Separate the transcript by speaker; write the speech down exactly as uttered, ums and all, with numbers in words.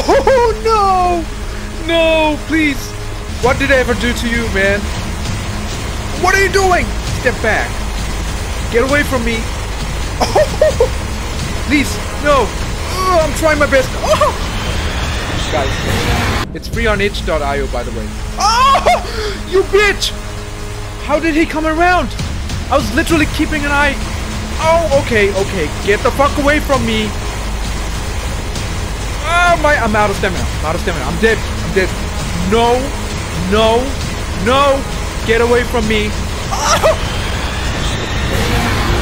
Speaker 1: Oh no! No, please. What did I ever do to you, man? What are you doing? Step back. Get away from me. Oh, please, no. Oh, I'm trying my best. Oh. Guys, it's free on itch dot i o, by the way. Oh, you bitch! How did he come around? I was literally keeping an eye. Oh, okay, okay. Get the fuck away from me. Oh my, I'm out of stamina. I'm out of stamina. I'm dead. I'm dead. No, no, no. Get away from me. Oh.